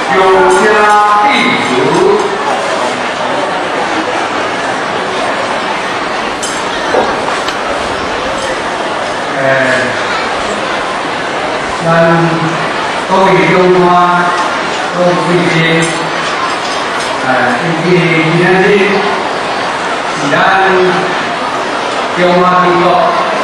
永嘉地主。咱各位中华各位贵宾，今天日是咱中华民国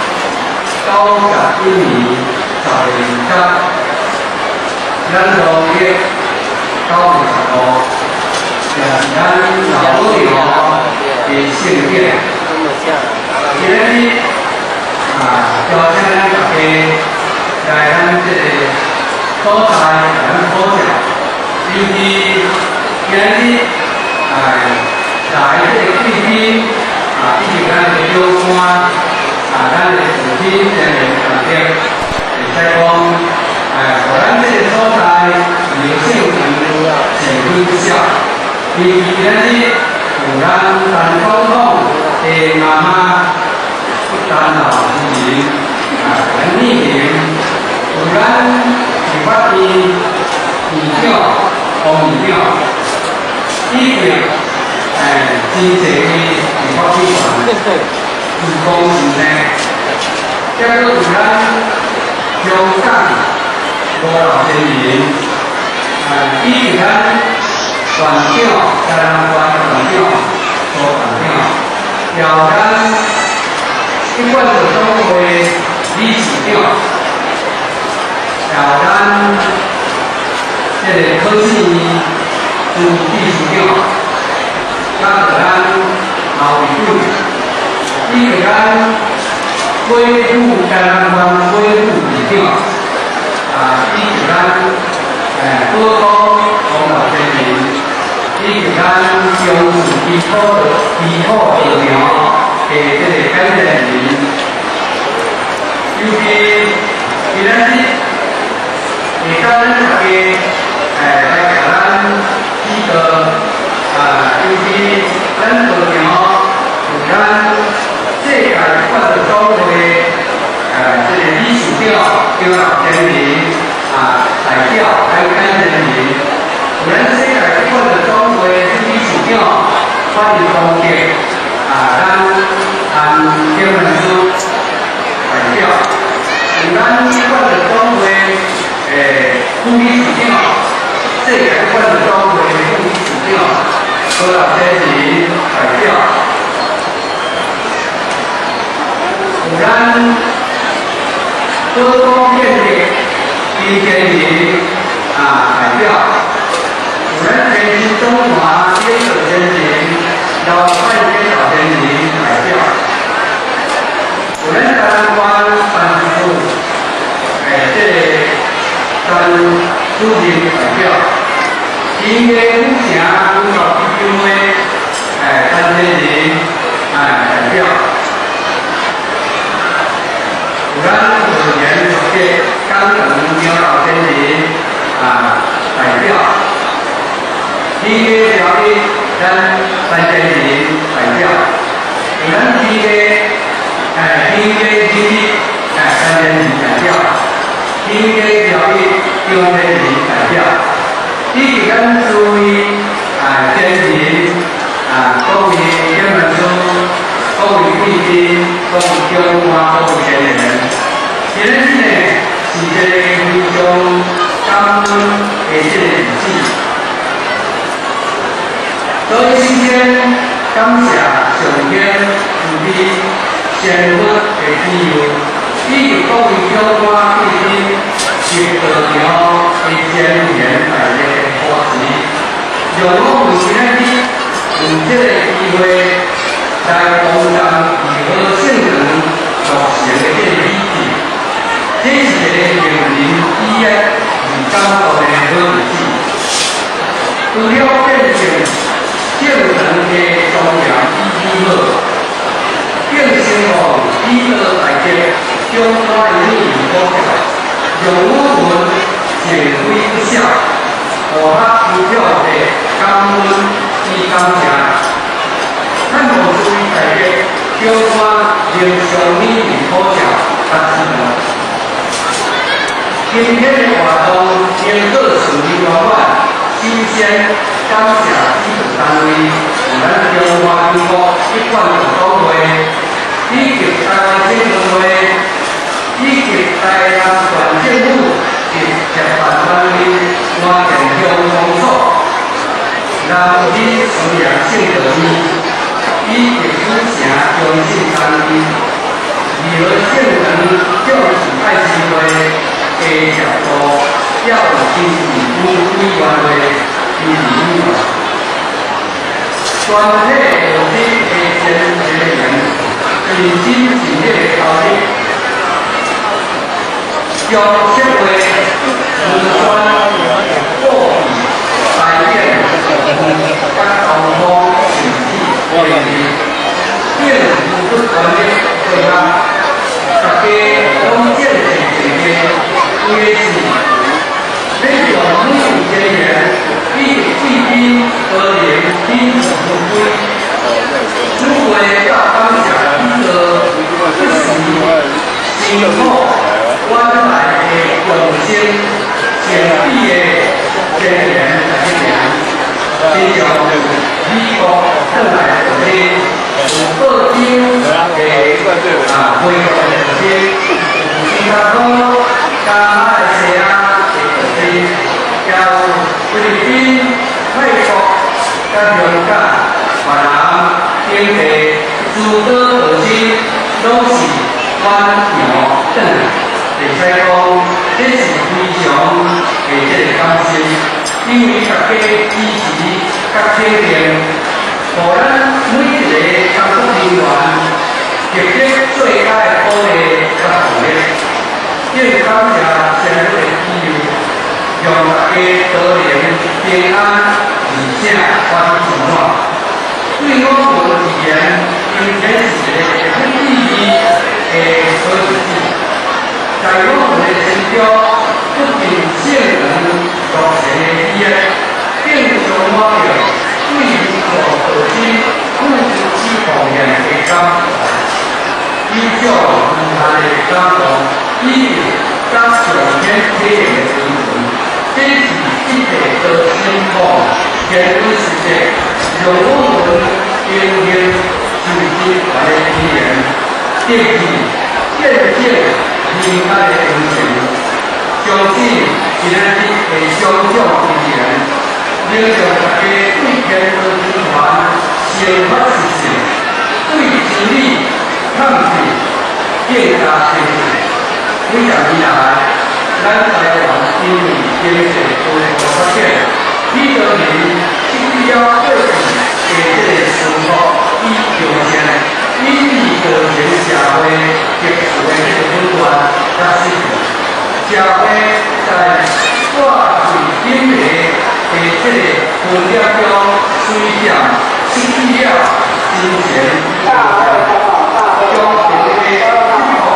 91年10月20日，咱农历9月15，也是咱老保长的圣典。今日邀请咱大家来咱这个所在咱考察，尤其今日来这个贵宾以及咱的长官咱的事情真係特別，會使講互咱這個所在有幸福成分之下，尤其今日有咱陳總統的媽媽陳老夫人陳麗玲，有咱立法院院長黃院長，以及真濟位立法委員。主公是呢，再有咱香港5老先人，以及咱县长、嘉南县县长、苏县长，由咱一贯的总会理事长，由咱这个科技副秘书长，加上咱老委员。以及咱恢复嘉南县恢复议长，以及咱普通黄老先人，以及咱中市基础疫苗的这个感染人，尤其今仔日会甲咱大家来甲咱几个尤其咱保长有咱。世界法律总会这个理事长叫老先人代表还有感人人，有咱世界法律总会理事长法律总结咱叶文书代表，有咱法律总会副理事长，世界法律总会副理事长何老先人代表。有咱多方面的一些人代表，有咱全中华接手先人、老派接手先人代表，有咱嘉南县办事处这个专主任代表，新的府城工作基金会担任人代表。有咱委员的江等苗老先人代表，第一个条例咱3先人代表，有咱第一个经理3先人代表，第一个条例2先人代表，以及咱诸位先人各位叶文书、各位贵宾、各位中华各位先人。今日呢是一个非常感恩的这个日子，所以首先感谢上天慈悲生活的庇佑，以及各位中华贵宾及道场的先贤大德加持，让我们今日有这个机会来弘扬义和圣人所行的这个礼仪。这是一个令人喜悦而感动的好日子，除了变成圣人的庄严美好，更希望以和大家中华人民国家，让我们结会不下，互他有票的感恩与感谢。咱无注意大家中华人民国家发展。今天的活动经过处理圆满， 先感谢基层单位有咱中华民国一贯的作为，以及台湾政府会，以及台湾县政府及协办单位完成相工作，让以宣扬性德义，以及府城中心单位，而县城政府爱心会。加协助要经义务委员会支持委员，全体有志的前学员认真尽力的考虑，将社会自尊、货币、财政、甲交通、经济、卫生，应付出全力配合，大家拢建设正面。也是，这种母亲节员以贵宾和联宾同归，如为大当下一个不时今后湾来的永兴前毕业学员来讲，这种美国回来的各经的回国的其他都。加马来西亚的特色，有菲律宾、泰国、加香港、越南、印尼诸多特区，都是湾洋等。会使讲，这是非常的这个感谢，因为大家支持、甲肯定，互咱每一个工作人员集结最佳的鼓励甲动力。应感谢社会的庇佑，让大家多年平安而且欢喜快。对我们而言，今天是一个很意义的好日子。在我们的心中，不仅圣人独成的意义，更充满着对于国土之付出之奉献的感怀。依照他的感动。以加上天体的精神，这是一个的情况，天文世界，让我们应用自己来体验，建立见证平安的精神。相信今日的相长之言，能让大家对天文集团先发实践，对真理抗拒更加坚定。几十年来，咱台湾因为经济高速发展，许多人需要过去的这个生活与条件，以致造成社会结构的这个混乱甲失序。社会在挂最紧密的这个分裂中，虽然失去了金钱与将这个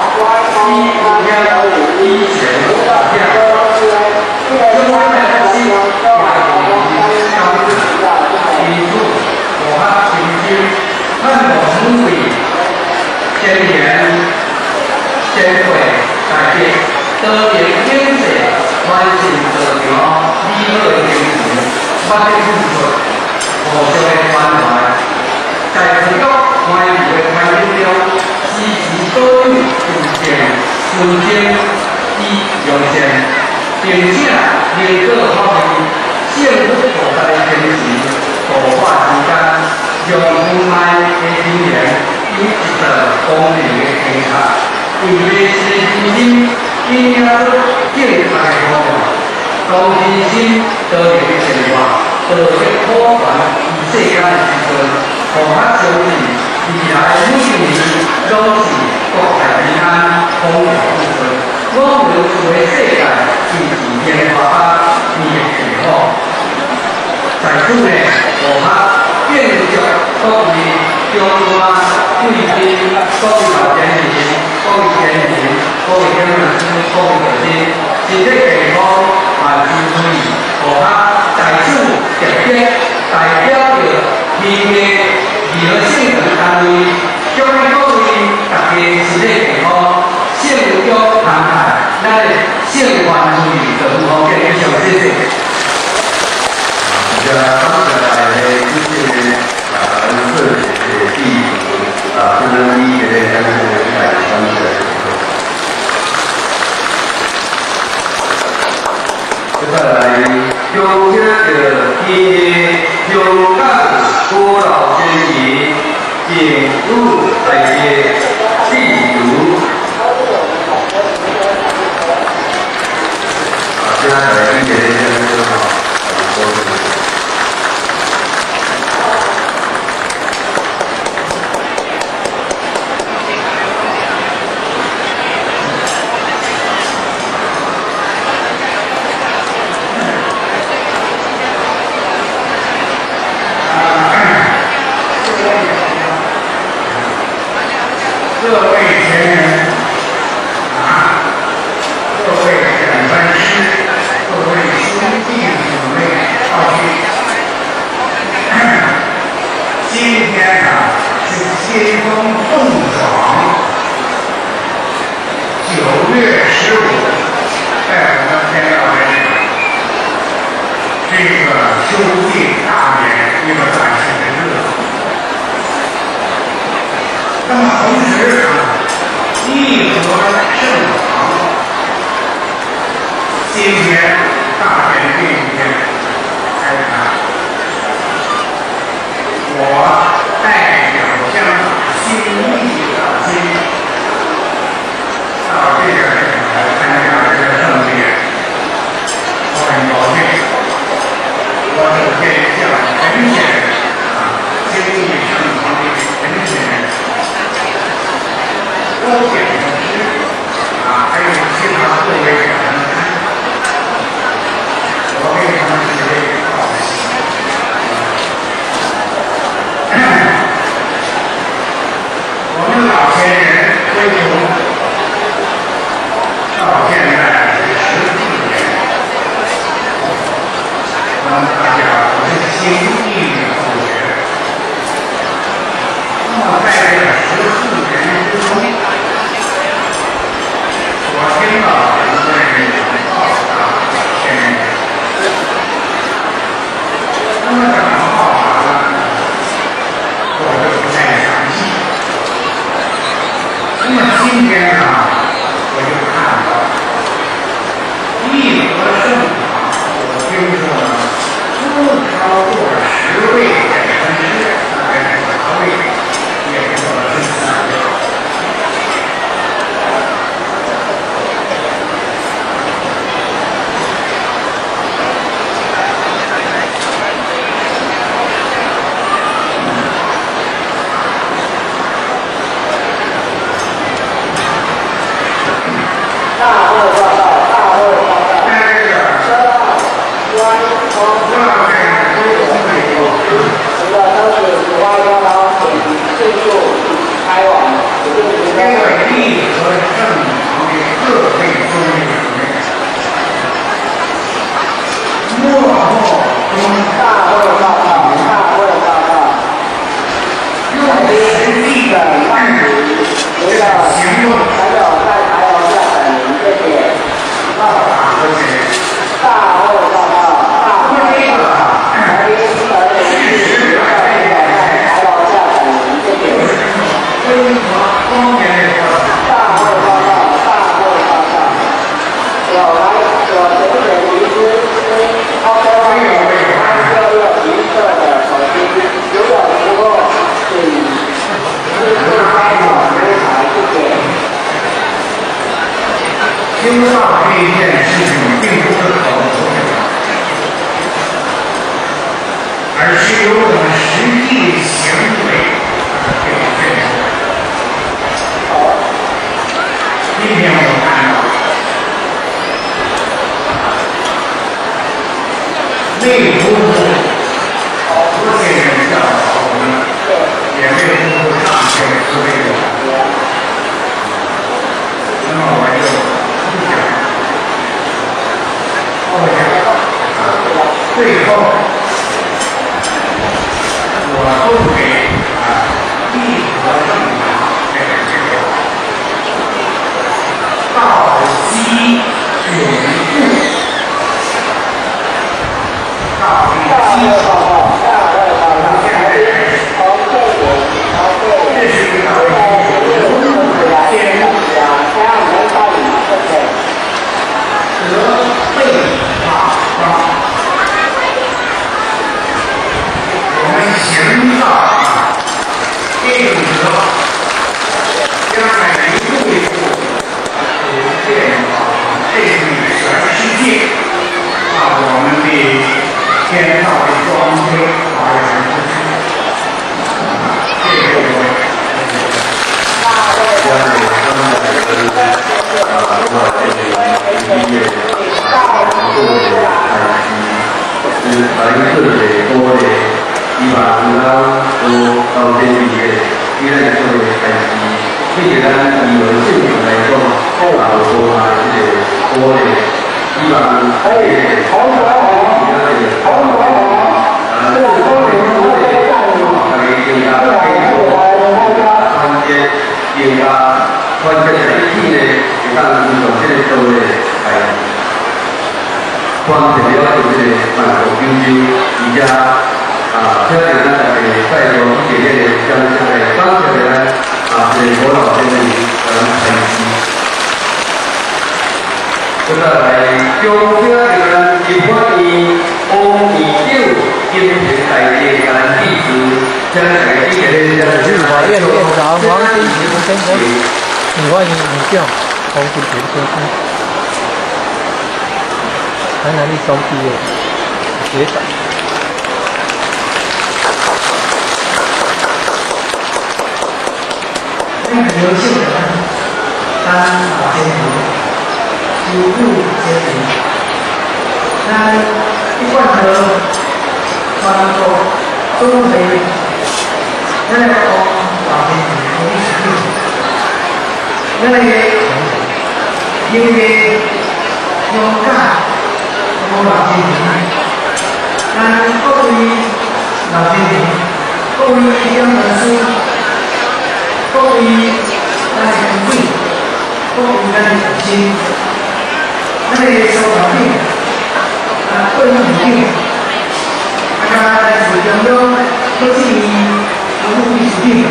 以前大家，中国的新亚裔商人提出我们平均汉文目的千年社会改变，多年经济环境正常美好的经济发展付出，互相的关怀，在持续关系的环境中，支持多元主权。尊敬与用心，并且能够发挥政府所在的坚持，合法之间，让公开的经验有一个公平的平台，为维持人心，应该健康的方法，当人心得到净化，得到普传于世间的时阵，互他相信。未来每一年都是国泰民安、风调雨顺。我们做的世界就是烟花花、面皮好。在此呢，我们继续各位中华贵宾、各位老前人、各位前人、各位乡亲、各位学生，身体健康、万事如意。我们在此特别代表着天的。而圣人单位，祝各位大家身体健康，幸福慷慨，咱的圣欢如意，祝福健康，谢谢。 请入本节必读。好，接下来林姐姐先生说好，各位前人各位讲班师，各位兄弟姊妹道弟，今天是新风送爽，9月15，在我们天道人这个秋季大年一个短时的日子。那么同时义和圣堂今天大年这一天开坛，我代表香港新义的亲到这个来参加这个盛典，我很高兴。我首先向陈先生新义圣堂的陈先生多谢老师还有其他各位讲师，我为他们是为高兴。我们老前人追求到现在14年，大家都是新义的同学。那么在这14年之中，我听到很多人报答前人，那么怎么报答呢？我就不太详细。那么今天我就看到义和圣堂，我听说不超过10位讲师，大概是8位，也不过13位。听到这一件事情并不是口头上，而是由我们实际行为表现出来。今天我看到内部好多些人教导我们，也内部上些思维的。那么我就不讲伊咱做的代志，对着咱以后正常来讲，老多啊，这个多的，希望这个好多啊，好多啊，这个多的多的，大家更加配合，团结，更加团结在一起呢，会当做这个做的代志。光是了解这个万国九州，而且挑战咱大家再做一系列的相关的当前的这个国老先生分析。接下来，中小人一般以王义九今天在地干地主，将来一个法院院长王金平先生，请欢迎女将黄金平先生，台南一中毕业学长。 那个优秀的人当老先生，主顾先生，那一贯和传统中培，那个老先生同时，那个因为勇敢，我老先生，那各位老先生，各位乡人书。各位咱的同志，各位咱的父亲，咱的小朋友，各位朋友，大家在市场中各自服务市场，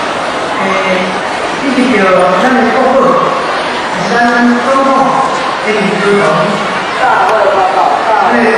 一直着咱的国宝，是咱总统的领导人，咱老太有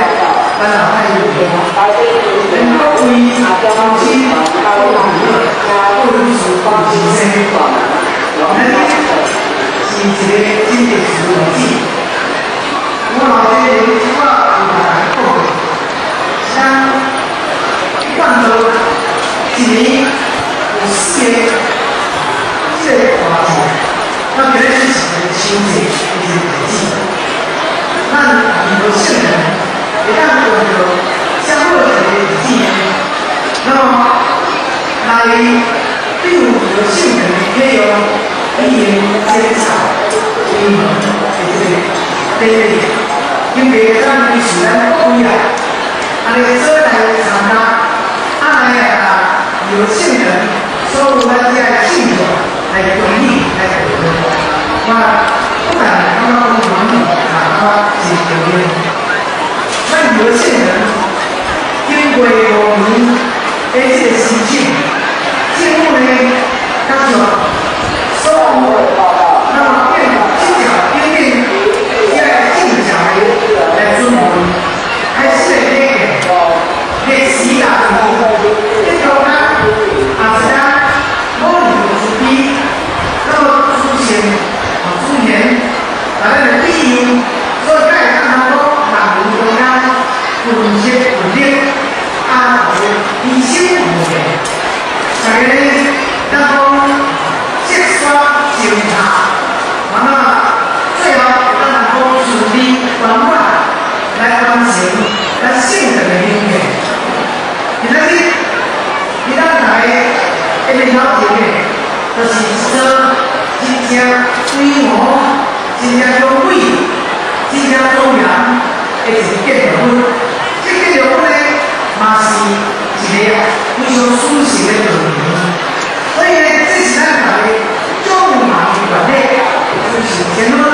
能够为父亲各位朋友。各位是帮先生，咱是一个真正是友子。我老先生即我有来讲，像一般都一年有4个这个话题，那绝对是个亲戚，一个友子。那有性人，一旦有相互的友子，那么来。对有性人也有一言奸诈、阴谋的这个因为咱们是咱不一样，所来参加，有性人收入咱家的性格来管理来讨论，不然他们不管理是有的。那有性人经过我们这些事情。节目呢，刚说收入，那么变技巧，因为在技巧来中国，还是那时代的这种呢，是咱我们自己，那么之前，咱们的利益，所以在咱们南部中央分析稳定，理性稳定。大家呢，咱讲接刷检查，最好咱能够顺利圆满来完成咱性格的演练。今仔日，咱来一个了解的，就是说真正规模、真正优惠、真正多元的一个结婚。这个结婚呢，嘛是一个非常舒适的场面。所以呢，这是咱大家众人管理，就是前头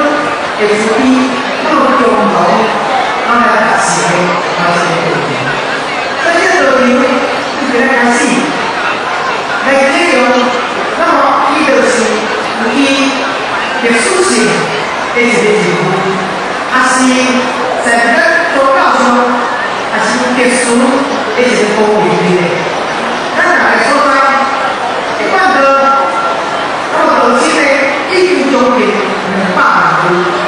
FB那么共同，来达成的目的。所以这个内容一直开始，来内容，那么伊就是伊特殊性的一个节目，还是在咱国家上，还是特殊的一个方面的。咱来说呢，一般的，那么早期的1种品200万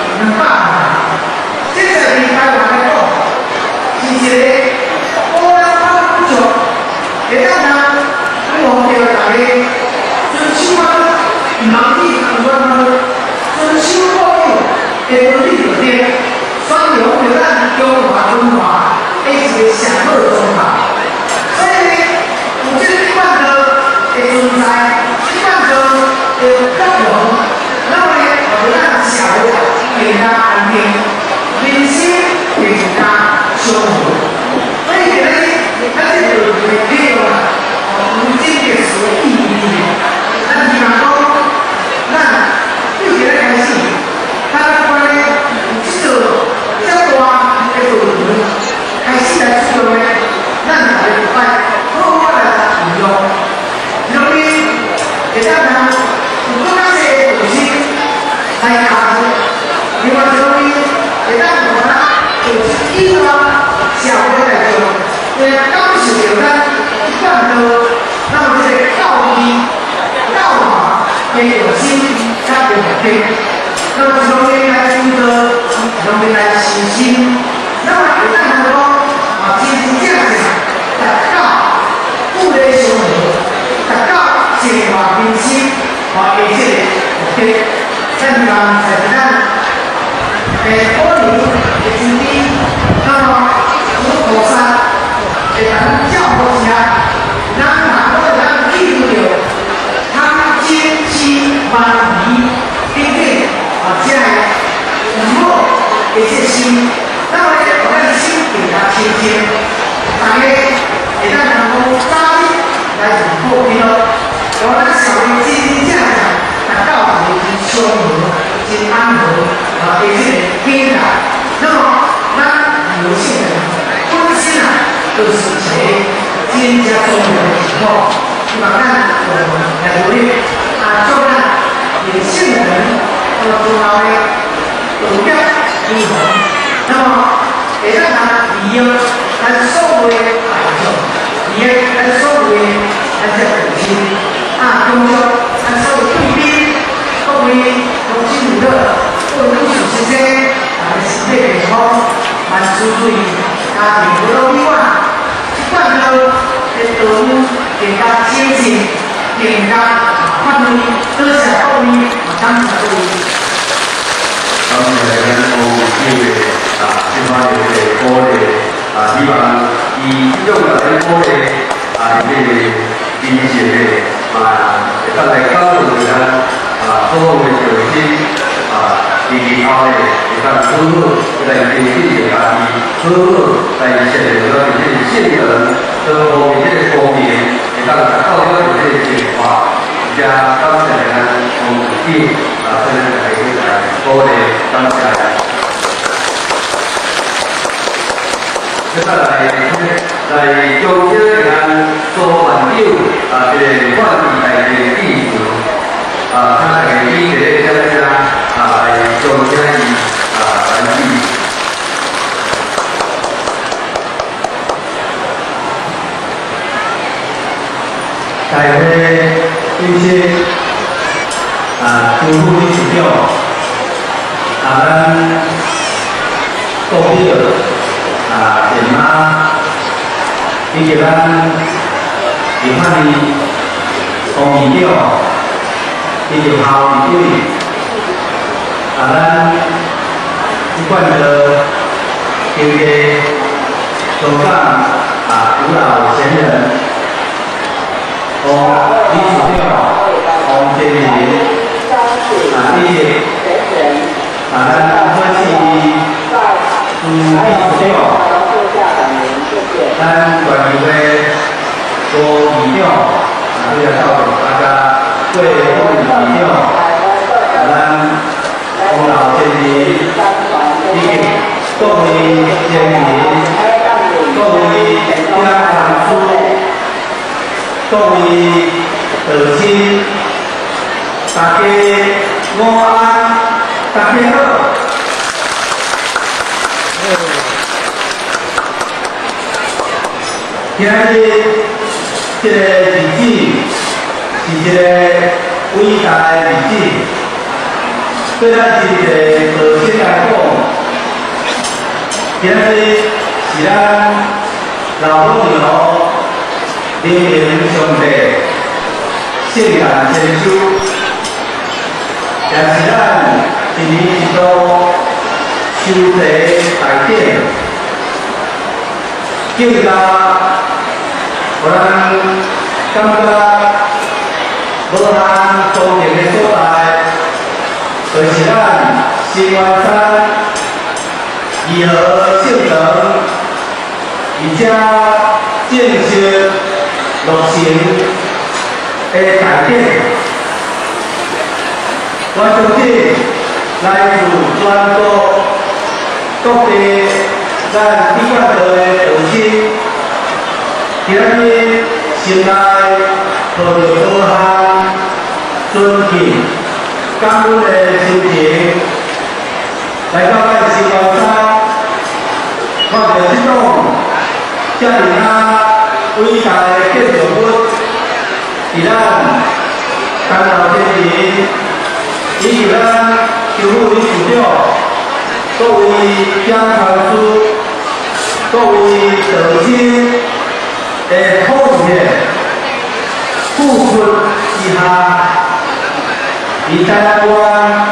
现在比台湾来讲，是一个波澜不足，会当我叫大家遵守民意有关遵守法律的规定里面，选用着咱中华文化的一个上好的方法。 会更加安定，人心更加祥和。所以今日咱这个内容啊，有真特殊意义。咱希望讲，咱就今日开始，咱关于这个这大的论文开始来使用呢，咱就要好好来运用。因为会当人有更加多的东西来学习，另外一方面会当让咱就是引导社会来做，会感受到咱看到咱这个教育教化的用心甲用心，那么一方面来负责，一方面来实行，那么会当讲真真正正达到互利相合，达到净化民心和这个目的。咱希望在咱过年的今天，那么我菩萨会咱教育下，咱哪个咱记住了，他千千万里，并且这个以后的这心，那么咱心更加清净，大家会当能够早日来入伙去咯，让咱社会真正达到真祥和、真安和的这个天然。那么咱有些人本身啊，就是一个真正重要的情况，希望咱来努力做咱年轻人和重要的努力平衡。那么会让咱利用咱所有的大众，利用咱所有的咱这本心工作，咱所有贵宾、各位同志们，各位同事先生，大家身体健康，万事如意，家庭不落意外，一贯道的道路更加清净，更加发挥，多谢各位，感谢各位。 咁咱有機會先翻嚟嘅歌嘅希望以呢種嘅歌嘅即係支持嘅會得嚟交流嘅好好嘅條件然後咧會得好好嚟嘅自己家己好好嚟寫咗嘅即係性格都方面即係方面會得到咗嘅即係情況，加當時嘅同啲真係歌嘅當時。接下來將這個做環境嘅管理嘅技術他係呢個將將這個環境。大會一些政府的指標咱國標電碼，以及咱其他的公義表，以及校議會，咱一貫的經濟總長輔導前人，李主表，建民，以及咱科技。李主表，咱管理會做儀表，都要到大家對儀表，咱輔導建民，以及各位建民，各位家長叔，各位父親，大家午安，大家好。今日这个日子是一个伟大的日子，对咱是一个核心来讲，今日是咱老母娘灵灵上帝圣诞千秋，也是咱一年一度修tế大典，敬他。我咱感觉无通宗敬的所在，就是咱新元山义和圣堂，而且正式落成的大典，我相信来自全国各地咱李管道的道亲，今日心内抱着高项尊敬、感恩的心情，来到咱新元山，看到这种遮尔伟大的建筑物，伫咱干道前面，以及咱邱副理事长、各位检察师、各位道亲的奉献、付出之下，伫台湾、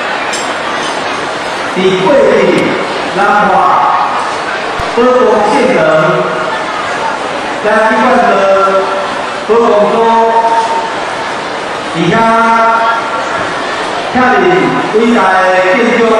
伫过去南华、保公县等，咱李管道保公所伫遐遐尼伟大的建筑，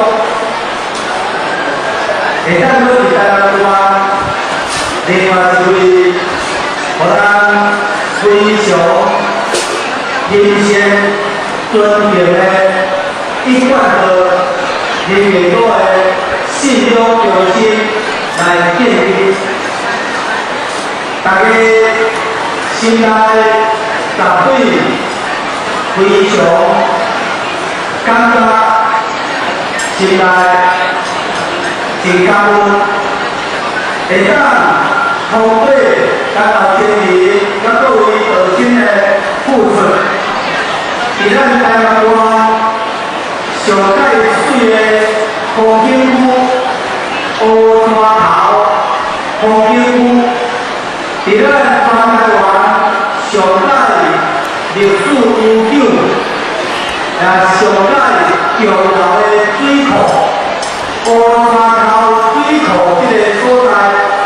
会当做伫台湾另外一位，互咱非常欣赏、尊敬的李管道人民党的信仰中心来建立。大家心内绝对非常感觉，心内真感恩，会当通过咱后前面甲各位道亲的付出，伫咱台湾上界水的风景区、乌山头风景区，伫咱全台湾上界历史悠久，也上界重要的水库——乌山头水库这个所在，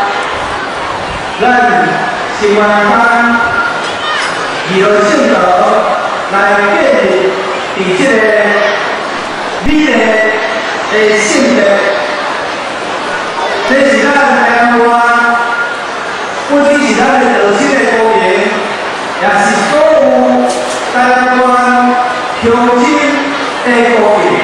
咱新元山义和圣堂来建立伫这个美丽的圣地，这是咱台湾不只是咱的道亲的公园，也是所有台湾乡亲的公园。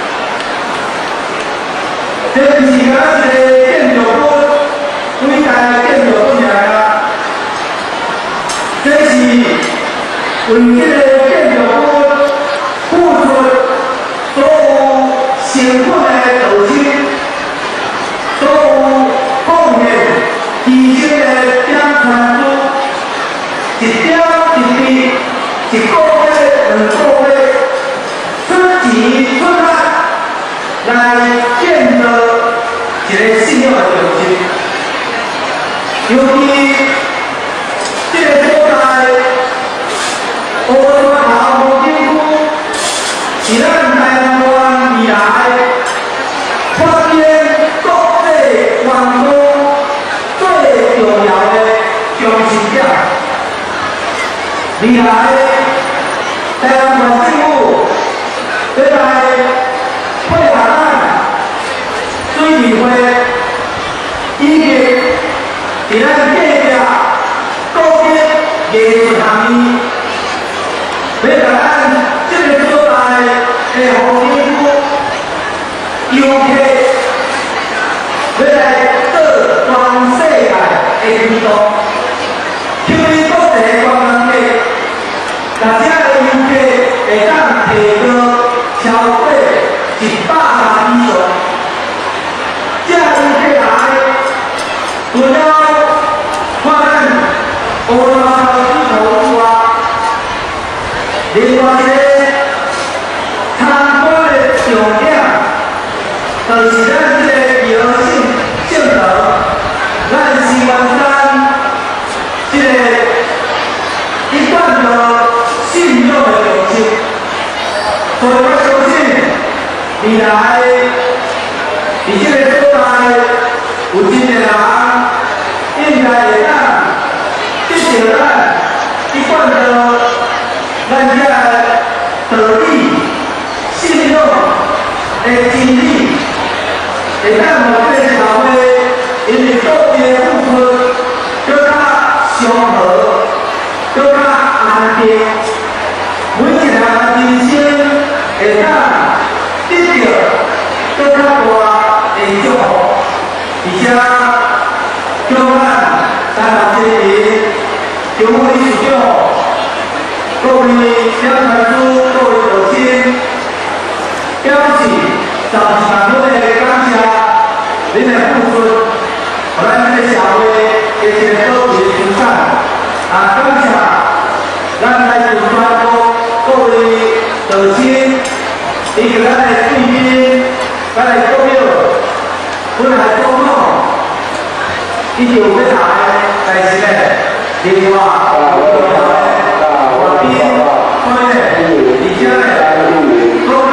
这不是咱一个建筑物，伟大的建筑物尔，这是为这个建筑物付出所有辛苦的道亲，所有贡献牺牲的检察师，一点一滴，一个月、两个月，出钱出力来建造一个信仰的中心。尤其这个所在，乌山头风景区是咱台湾未来发展国际员工最重要的中心点。未来台湾政府要来配合咱水利会以及伫咱隔壁高级艺术行业，要甲咱这个所在的风景区游客，要来做全世界的推动，吸引国际的观光客，甲这个游客会当提高超过100%以上。这游客来，除了看咱乌山头水库之外，另外一个参观的重点，就是咱这个义和圣堂，咱新元山这个李管道信仰的中心。所以我相信，未来伫这个所在有真个人应该会当得到咱李管道咱这道理、信仰， 的经历，会当互这社会因为个别付出更较祥和，更较安定，每一个人生会当得到更较大的祝福，而且叫咱台湾市民、中央市长、各位小财主、各位道亲，表示十分的感谢恁的付出，互咱这个社会的一个宝贵资产。感谢咱来自全国各位道亲，以及咱的贵宾、咱的代表、本来总统，以及有要来在席的另外我宾、欢迎以及各位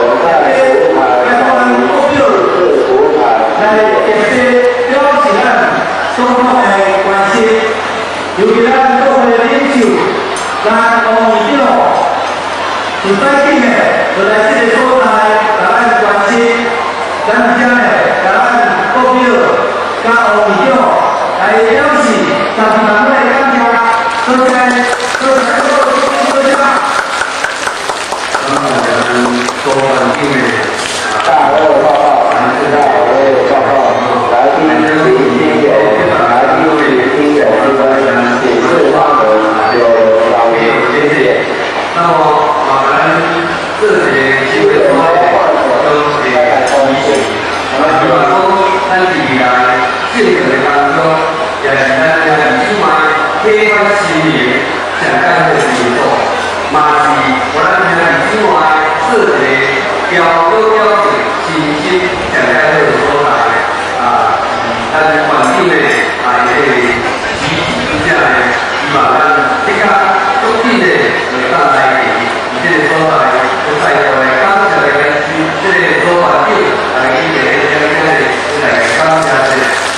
来直接表示咱双方的关系，尤其咱各位领袖，咱王议长，就最近的就来这个所在，甲咱关心，咱而且呢，甲咱代表甲王议长来表示十分的感谢，多谢，多谢，多谢。 咱们多环境的大会报告，现在我会报告来宾请听友来宾听友之分，请释放人有老爷，谢谢。 那么这些机会都是提醒，希望讲咱未来政策的当中，也是咱的另外开发新年上解好的结果，嘛是我咱另外设一个标准信息上解好的所在咱环境的一个支持之下呢，希望咱更加足紧的会当来这个所在，就在座的感谢的这个所环境来去这个来感谢的。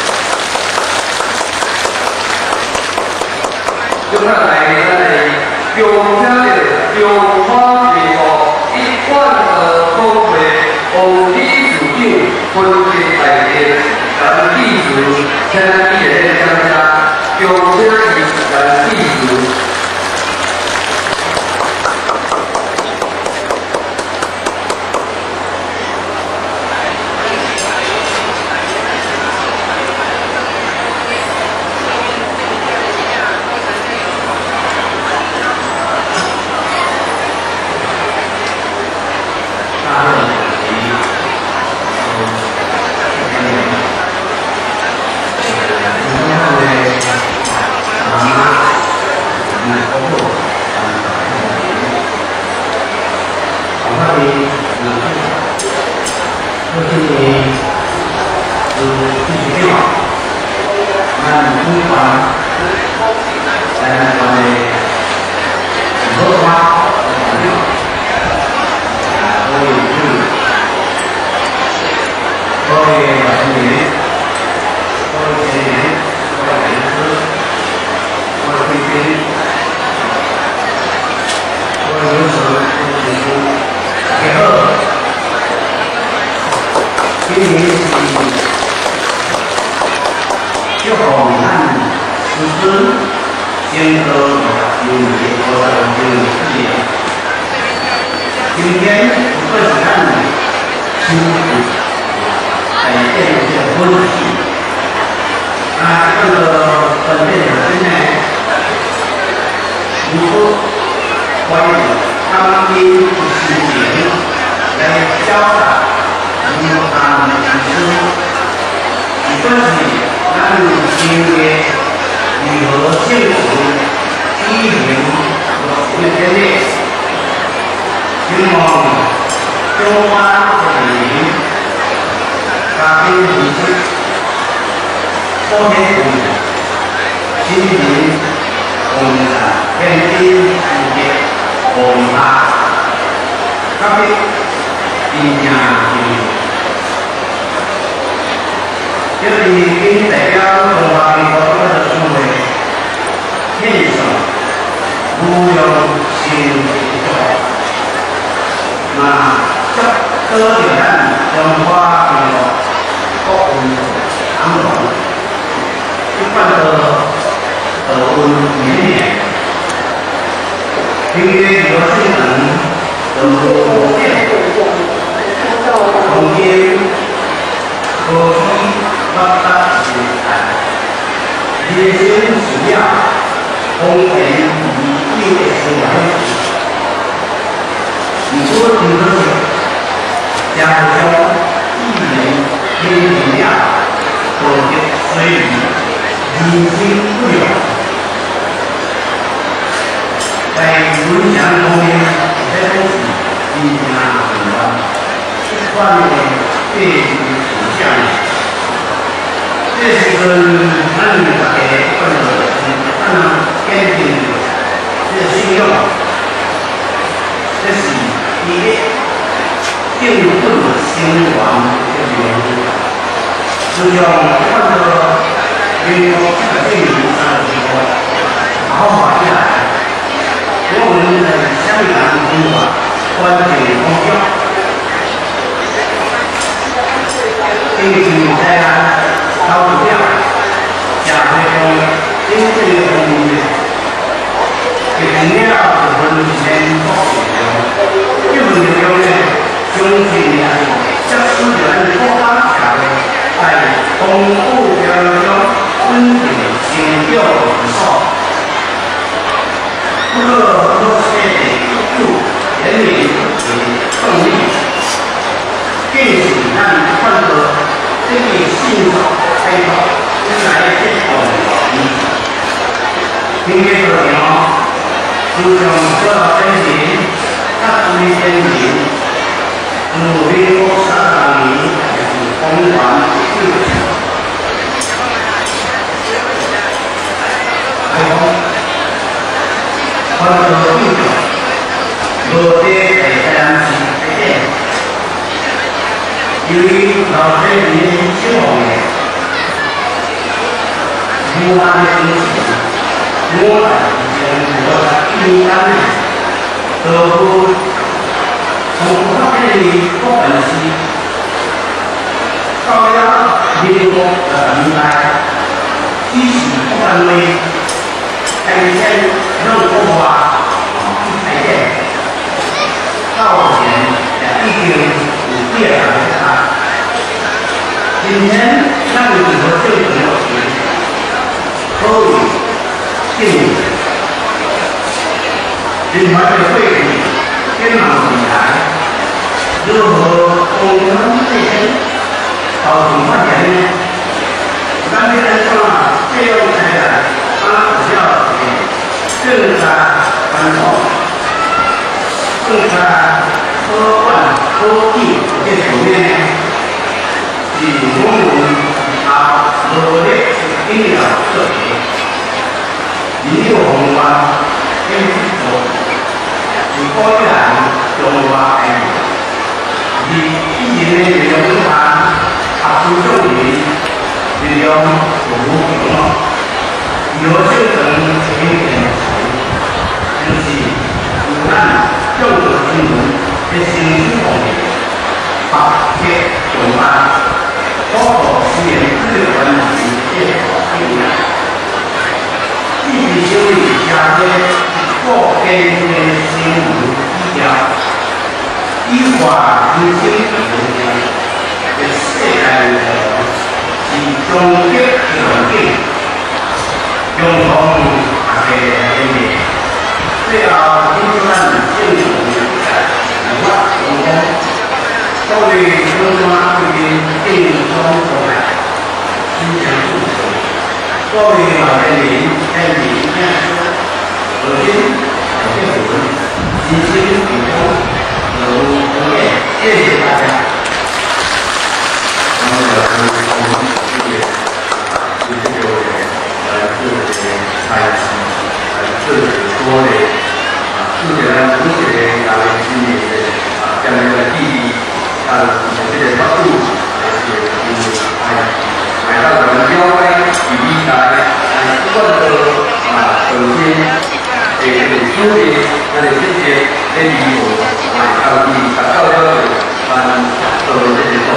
就看来咱的中山的中华民国112公会王理事长分别代表咱秘书，请咱一个参加中山市咱秘书。 那这个中华民国国运安龙，一贯的运绵绵，平约有性能有变，空间可以发达起来，野心主要，风险以一的生活。 如果你们家中一人天平量或者水鱼已经不有，在文祥方面，这东西已经很了，一方面对图像，这是跟男女大家或者可能坚定这信用，这是。 一定不能兴亡的原因，就像换个民国这个电影上的时候，好好下来，我们的香港文化关键方向，经济在高质量，社会中经济的方面，给人家的文献保留。 日本流流呢，中几年将资源扩大起来，在东部交流中分别成就不少。不过，多些的因素人民与动力，更是让换得这个新手开发来这种今天的内容，就从这分析。 他们先民努力过3年，疯狂自主。我做印度，我在台湾是在因为老在年轻人，我的东西，我的印象。 都从他这里不本息，高压民国的明白，积极反对，改变任务化，改变，到前已经有变了他。今天让你和政府有钱，可以进入。 人团的会议天马行空，如何共同这些到总发展呢？咱们来说啊，这样才来比较更加宽松，更加科幻科技这方面呢，是我们努力一定要特别，一定宏观跟做。 是高一兰中华人，以1年的文化出重点，利用服务网络，有形成全面就是不但中国新闻的新方面，把这中华包括资源资源问题也应用，积极修理下些。 各边的新闻医疗，依法执行的世界的是终极条件，共同大家理解。最后，今天政府无法成功，作为中华人民健康国家，心想事成。作为老人民在理念中。 首先，政府积极主动，努力，谢谢大家。 那么，我们谢谢各位这些开始这多的自然同学的今年的这样的意义这些帮助，来到我们交会以及不断的首先。 所以，那这些内容，到底达到了做这些。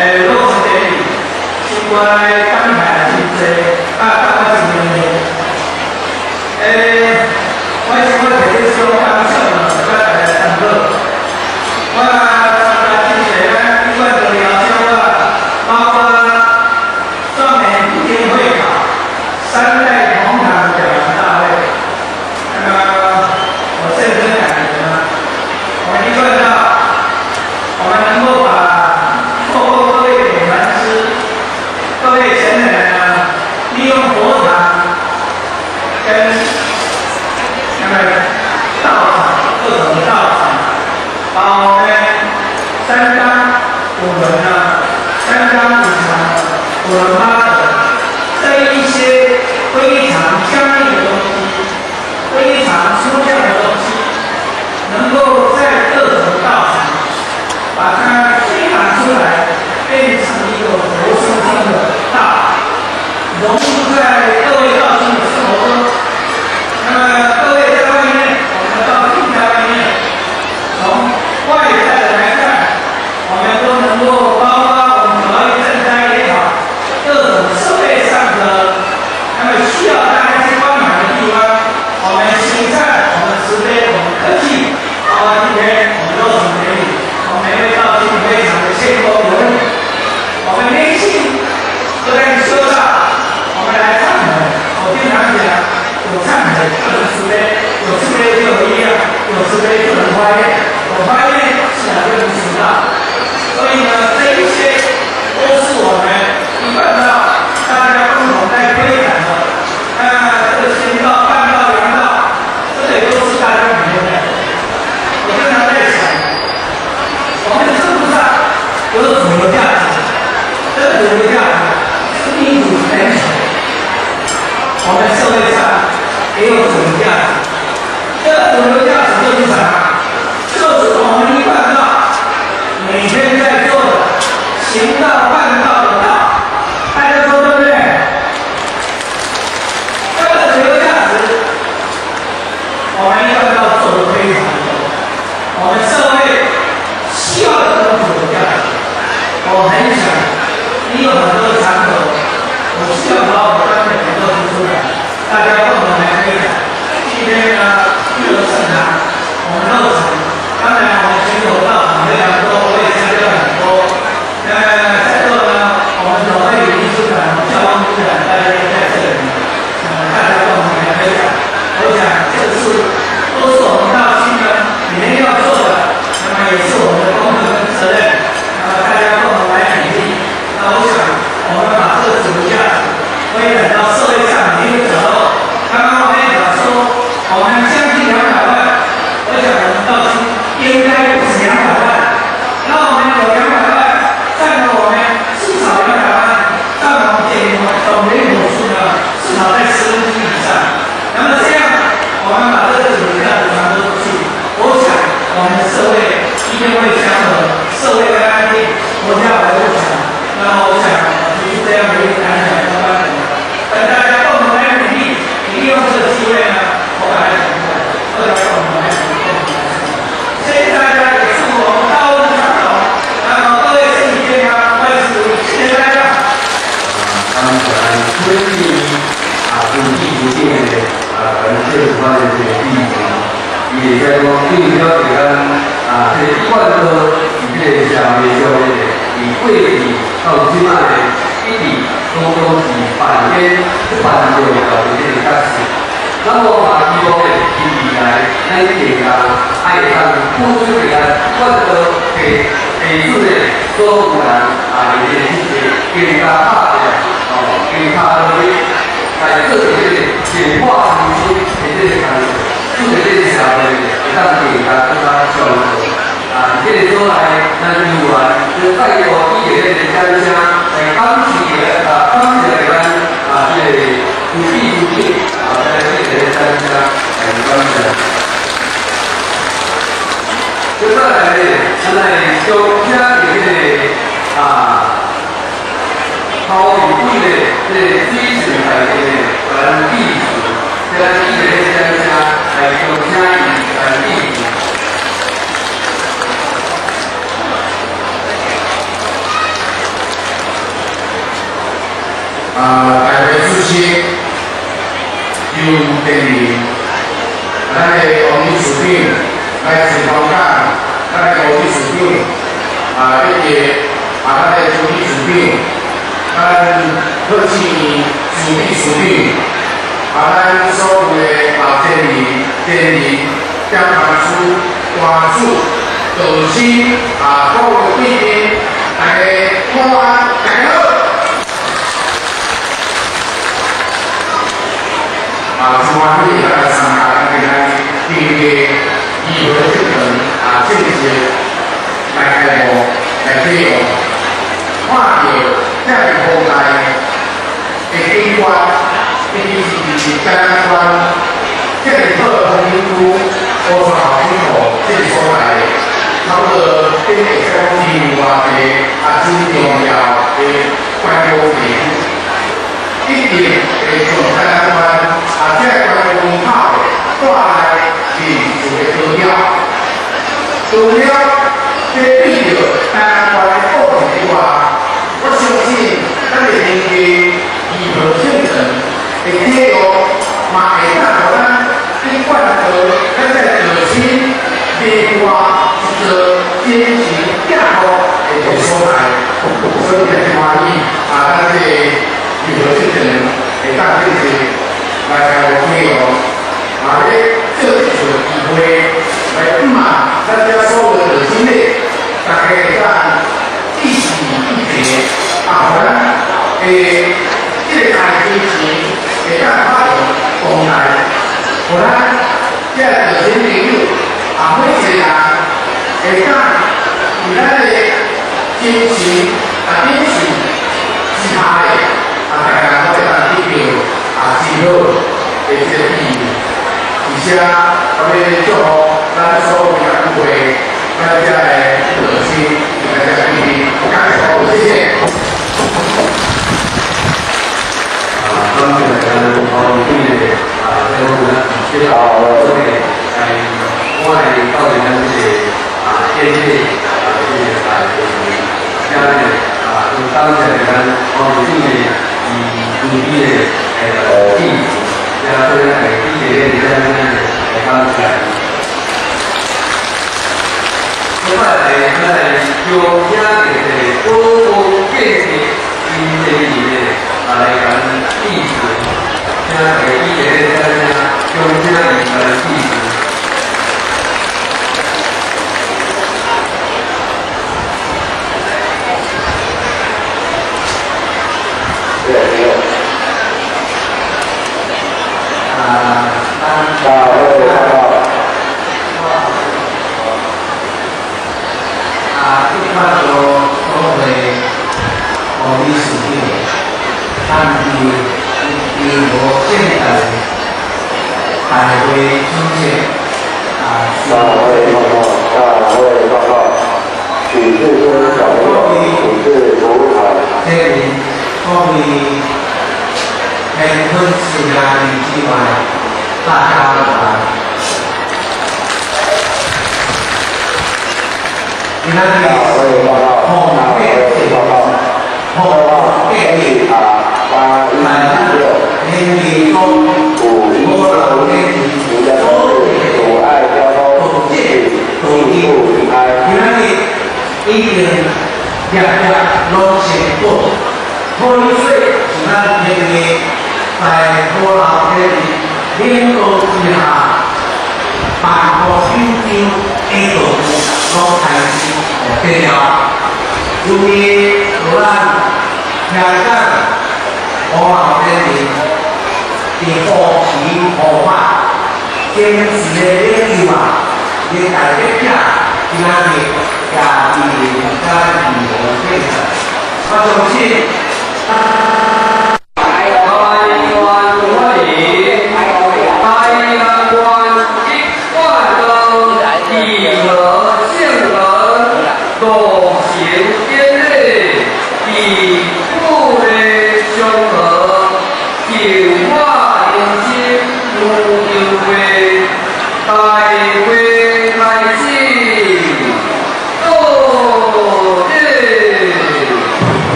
落成典礼，相关的感慨真多，感觉真热烈。我想要提出小感想甲大家参考。我参加真侪咱医院的疗效啊，包括壮美普天会考、三代同堂表扬大会。我深深感觉呢，我们医院呢，我们能够把透过各位典传师、各位前人呢，利用佛堂跟道场各种道场，把我们三纲五伦呢，三纲五常、五伦八德这一些非常僵硬的东西，非常抽象的东西，能够在各种道场把它推拿出来，变成一个活生生的道，融入在各位道亲的生活中。那么各位在外面，我们到境在外面，从外在的来看，我们都能够包括我们劳逸赈灾也好，各种社会上的那么需要大家去帮忙的地方，我们行善，我们慈悲，我们客气，包括今天我们落成典礼，我们每位道亲非常的谦恭有礼，我们内心都在修道，我们来忏悔。我经常讲，有忏悔就能慈悲，有慈悲就有力量，有慈悲就能发愿，有发愿自然就能行道。所以呢，这一些都是我们一贯道大家共同在推展的。这个行道、办道、扬道，这也都是大家每天的。我经常在想，我们社会上有主流价值，这个主流价值是民主人权。我们社会上也有主流价值，这个主流价值就是什么？就是我们一贯道每天在做的行道、办道的道，大家说对不对？这个主流价值，我们一贯道做得非常多。我们社会需要的这种主流价值，我很想利用很多场合，我需要把我刚才很多提出来，大家共同来推展。今天呢，聚合圣堂，我们落成，当然我们全国道场非常多，我也参加了很多。在座呢，我们总会理事长、教务处长，大家都在这里，大家共同来推展。我想这是都是我们道亲呢每天要做的，那么也是我们的功课跟责任。那么大家共同来努力。那我想，我们把这个主流价值推展到社会上每一个角落。刚刚我们也讲说，我们将近200万，我想我们道亲应该不止200万。那我们有200万，占了我们至少200万，占我们总人口数呢，至少在10%以上。那么这样，我们把这个主流价值传播出去，我想我们的社会一定会祥和，社会会安定，国家会富强。那么我想提出这样的一个感想跟观点，跟大家共同来努力，利用这个机会呢，我把它讲出来，大家共同来努力，谢谢大家，也祝我们道路长走，然后各位身体健康，万事如意，谢谢大家。 当然，规定不计不定的可能是有关的这个地方，也在讲对了解咱这一贯的以这社会教育以过去到即卖一直都是扮演不办就的这个角色。那么嘛，希望呢，未来咱这个爱上付出的或者给出的所有人也是更加大的更加的在自己的显化中心的这个看，就是这个社会让大家更加交流。这个说来，咱台湾就再多一点的家乡，当时的咱这个土地，在这个家乡很关键。接下来呢，现在就听的这个考语会的这个基础来的历史，在一个家乡来就听历史。 大会主席邱建林，咱的王秘书长来陈方干，咱的吴秘书长以及咱的朱秘书长，咱贺启明朱秘书长，咱所有的建议、江办处、关处、导师各位贵宾，大家午安，大家好。semua ini adalah sama dengan tinggi ibu kita tinggi level level 跨越在后来的机关，是相关这个特同民族多少好清楚，这里说来，他们的这个兄弟话的真重要的关键点，一点总台湾。这个公炮带来是一个资料，这必要台湾保护的话，我相信咱的经济如何进程的体育，嘛会当互咱去贯彻咱在核心内外一个坚持架构的所在，所以很欢迎咱这如何进程会当进行。来台湾旅游，这就是机会来满大家所有的经历，大家在一起一起，咱这个开机前会当发扬光大，咱这个核心领域，每一个人会当以咱的精神秉持之下的，大家都会当提供资料。这些意义，以下我们祝福咱所有的各位大家的热心，大家的努力，加油！谢谢。刚才呢，我们这个在我们介绍这个外到底咱这个建设这些家里就当前咱我们这个努力的地。这个地铁在那里刚起来，另外有家的公共建设in这里面来讲地址，家的地铁在那用家里的地址。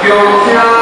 中央。